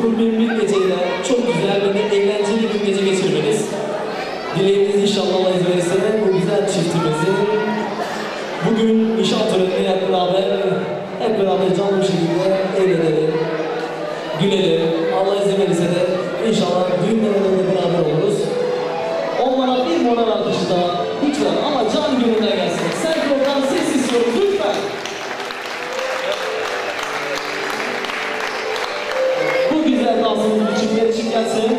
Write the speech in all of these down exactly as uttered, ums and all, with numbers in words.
huzurlu bir, bir geceyle çok güzel ve eğlenceli bir gece geçirmeniz. Dileğimiz inşallah Allah izin verirse bu güzel çiftimizin bugün nişan törenine hep beraber, hep beraber canlı bir şekilde eğlenelim, gülelim. Allah izin verirse de inşallah düğünlerinde beraber oluruz. Onlara bir moral alkışı daha lütfen ama can gönülden gelsin. Senkrondan ses istiyoruz lütfen. Bu güzel dansımız için bir için gelsin.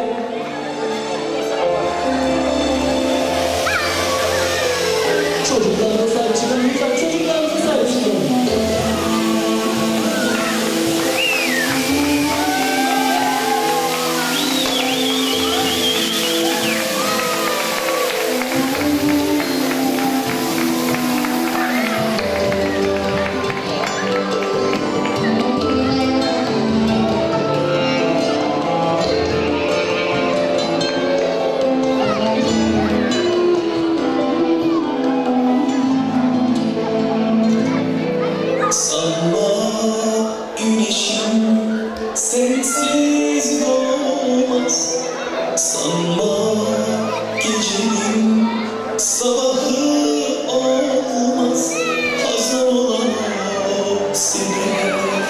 Çocuklarına sahip çıkın lütfen, çocuklarına sahip çıkın. Sensiz doğmaz, sanma gecenin sabahı olmaz. Hazır olan o seni,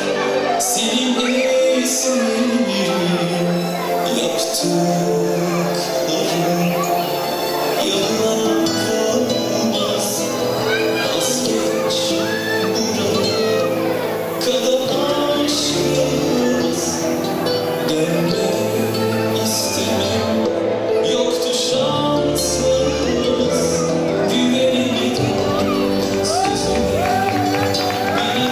seni sevgilim, yaptıkların yalan kalmaz. Vazgeç buraya kadar aşkımız. Dönme istemem, yoktu şansımız. Güvenemedim sözüme, beni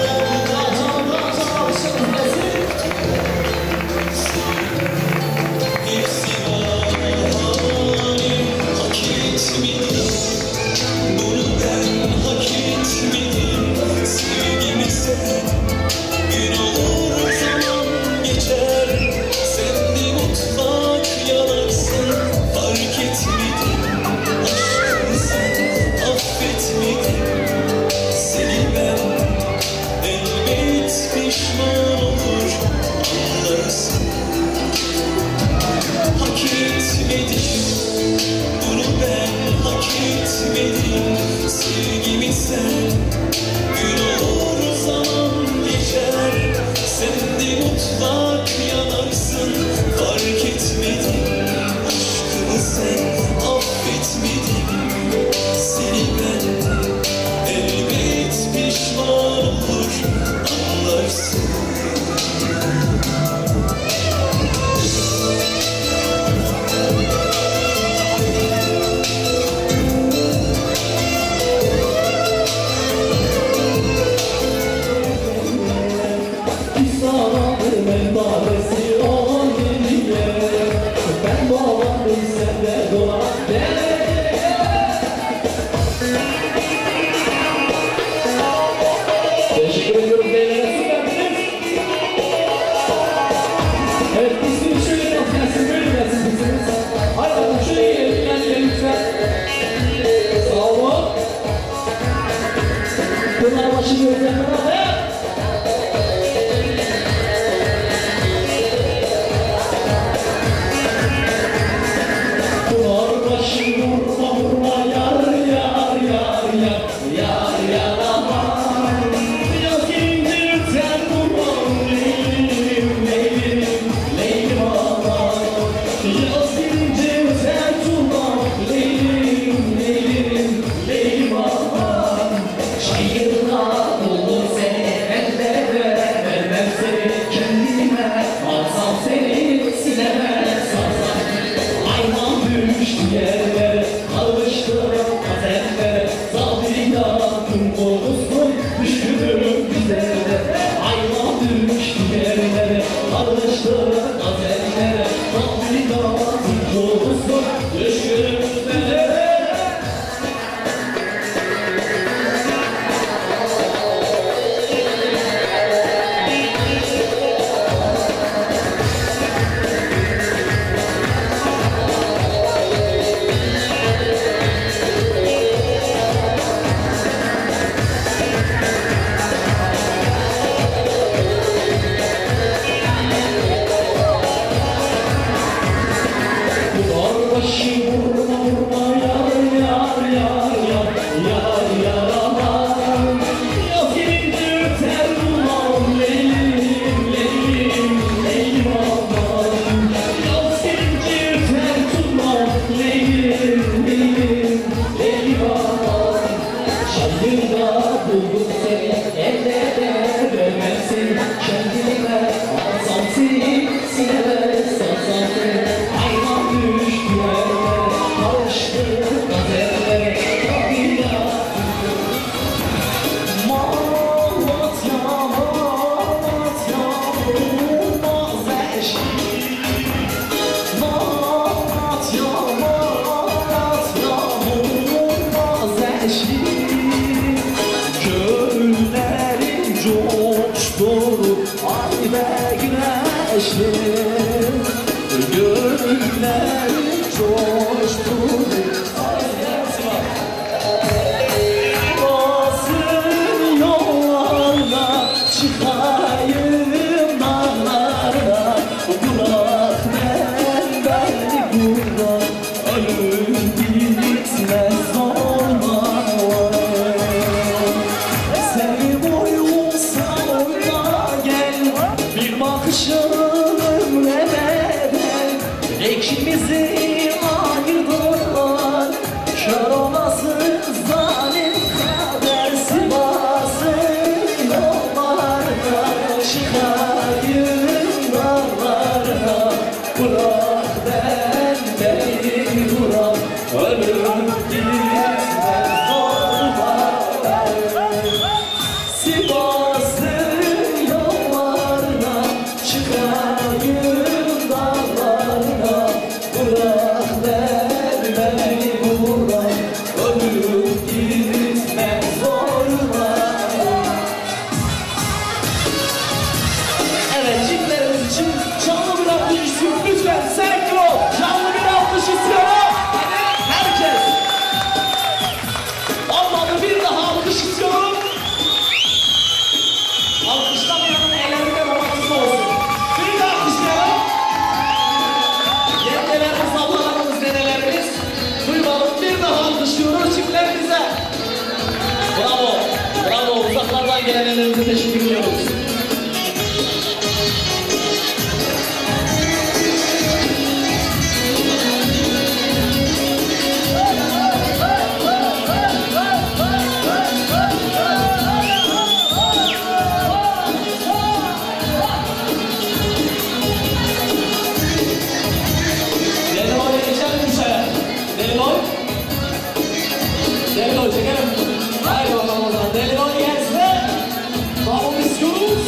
hepsi bahane, hak etmedim. Bunu ben hak etmedim. Sevgimi sen, gün olur zaman geçer. Sen de mutlak yanarsın, fark etmedim. Aşkımı sen affetmedin. Seni ben elbet pişman olur, anlarsın. Hak etmedim, bunu ben hak etmedim. Sevgimi sen, gün olur zaman geçer. Sen de mutlak yanarsın, fark etmedim. Aşkımı sen affetmedin. Seni ben elbet pişman olur, anlarsın. Teşekkür ediyorum beyler. Evet, ismini şöyle biraz gelsin, böyle gelsin bizimiz. Haydi bakalım şöyle gelin, gelin lütfen. Sağ olun. Bunlar başı gözlerine bak. Bunlar başı vurma vurma yar yar yar yar yar yar aman. Biraz indirten vurma leylim leylim leylim aman. Biraz indirten vurma leylim leylim leylim aman. Çayırına bulur seni elde vermem seni kendime. Alsam seni silemem sarsam. Ayman düştü yerlere, alıştı kaderlere. Sabrina kumbu Bir daha buldum seni ellerde vermezsin. Kendimi ver alsam seni, sineme sarsam seni. Hayvan düştü yerlere, karıştı gazellere. Tabii ya Malatya, Malatya, olmaz eşi. Malatya, Malatya, olmaz eşi. Gönüllerin coştu, ay be güneşli. Gönüllerin coştu, ay be Basın yollarına, çıkayım dağlara. Bırak ben beni burada, ölüm bitmez olmalı. Seni boyunsa oyna gel, bir bakışın ömre bedel. İkimizi ayırdılar, kör olasın zalim kader. Sivas'ın yollarına, çıkayım dağlara. Bırak ben beni bırak, ölüm gitmez olmalı. Sivas'ın yollarına, çıkayım dağlarına. Bırak ben beni bırak, ölüm gitmez olmalı. Evet, çiftlerimiz için canlı bir alkış istiyorum. Lütfen Senkro, canlı bir alkış istiyorum. Herkes. Olmadı, bir daha alkış istiyorum. Alkışlamayanın ellerinde romantik olsun. Bir daha alkışlayalım. Yengelerimiz, ablalarımız, dedelerimiz. Duymadım, bir daha alkışlıyoruz çiftlerimize. Bravo, bravo. Uzaklardan gelenlerimize teşekkür ediyoruz. Deliloy geçelim mi şöyle? Deliloy. Deliloy çekelim. Haydi bakalım o zaman. Deliloy gelsin. Bravo, istiyoruz.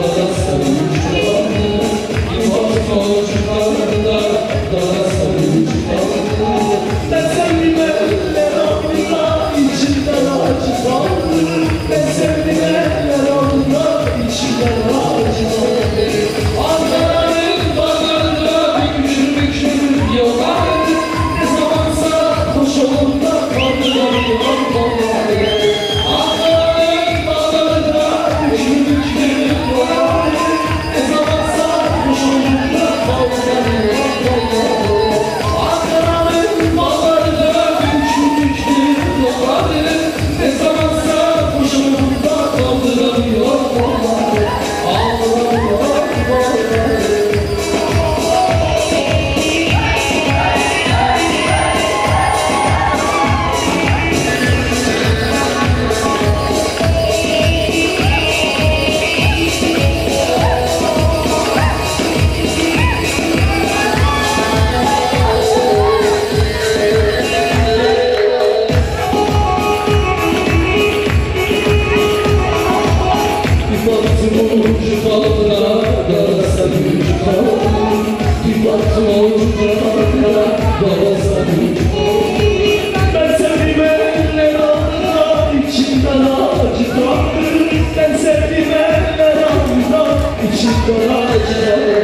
Ben sevdiğim eller aldılar, içimden acı kaldı. Ben sevdiğim eller aldılar, içimden acı kaldı.